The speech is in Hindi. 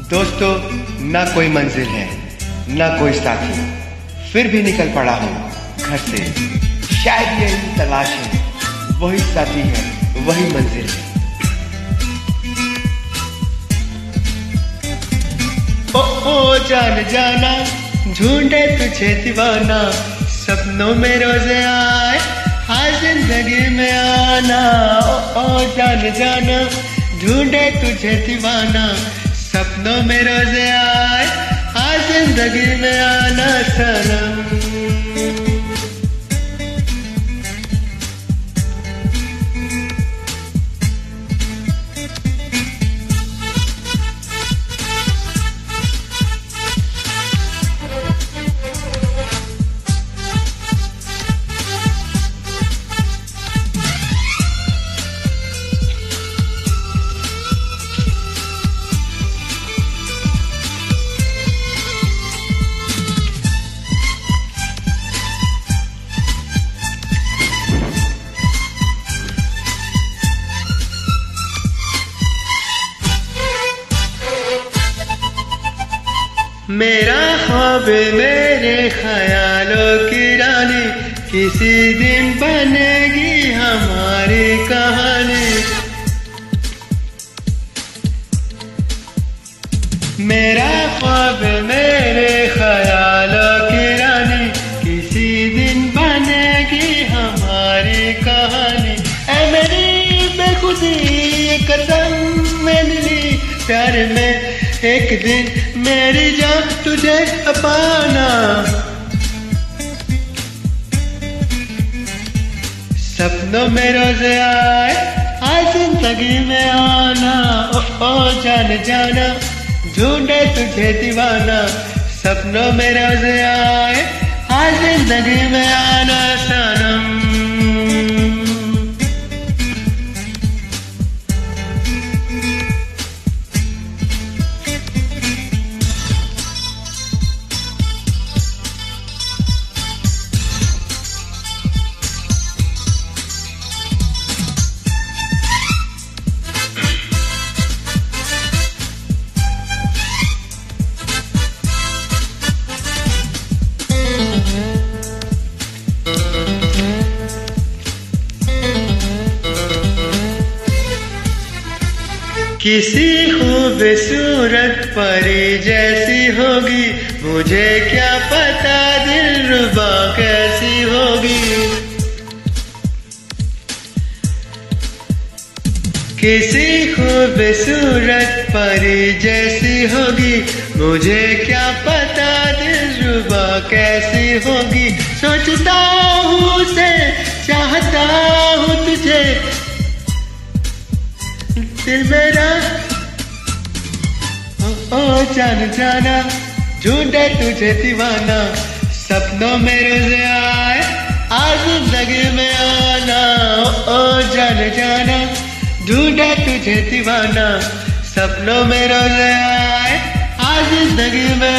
दोस्तों, ना कोई मंजिल है ना कोई साथी, फिर भी निकल पड़ा हूँ घर से। शायद यही तलाश है, वही साथी है, वही मंजिल है। ओ जान जाना, ढूंढे तुझे दीवाना, सपनों में रोजे आए, हाँ जिंदगी में आना। ओ जान जाना, ढूंढे तुझे दीवाना, सपनों में रोजे आए, हाँ जिंदगी में आना सनम। मेरा ख्वाब मेरे ख्यालों की रानी, किसी दिन बनेगी हमारी कहानी। मेरा ख्वाब मेरे ख्यालों की रानी, किसी दिन बनेगी हमारी कहानी। ऐ मेरी बेखुदी ये कसम मैंने ली, प्यार में एक दिन मेरी जान तुझे पाना। सपनों में रोजे आए, आज जिंदगी में आना। ओ जान जाना, ढूंढे तुझे दीवाना, सपनों में रोजे आए, आज जिंदगी में आना सनम। किसी खूबसूरत परी जैसी होगी, मुझे क्या पता दिलरुबा कैसी होगी। किसी खूबसूरत परी जैसी होगी, मुझे क्या पता दिलरुबा कैसी होगी। सोचता हूँ उसे, चाहता हूँ तुझे, दिल मेरा ओ जान जाना, ढूंढे तुझे दीवाना, सपनों में रोजे आए, आज जिंदगी में आना। ओ जान जाना, ढूंढे तुझे दीवाना, सपनों में रोजे आए, आज जिंदगी में